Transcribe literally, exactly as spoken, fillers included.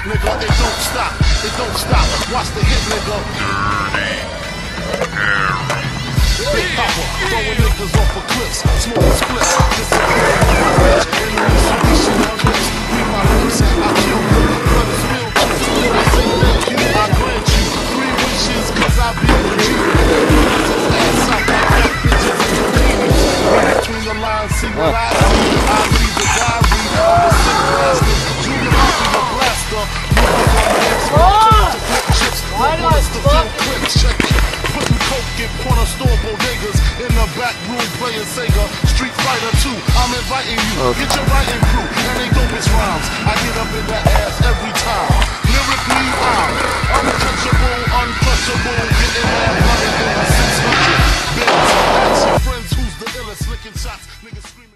nigga, it don't stop, it don't stop. Watch the hit, nigga. Big Papa, throwing niggas off of cliffs, smoking splits, disappearing in my bitch, and the Mitsubishi on lips. Read my lips, I kill them, but it's real truth. When I say thank you, I grant you three wishes, cause I be with you. His ass out like that, bitches in bikinis. Read between the lines, see what I see. I read the diary of a sick bastard. Junior Mafia the blaster, moving on the next one. To flip chips, the bullets to fill clips, check it. Putting coke in corner store bodegas, in the back room playing Sega, Street Fighter two. I'm inviting you, Okay. get your writing crew, and they dopest rhymes. I get up in that ass every time. Lyrically, I'm untouchable, uncrushable, getting mad money in the six hundred. Bitch, ask your friends who's the illest, licking shots, niggas screaming.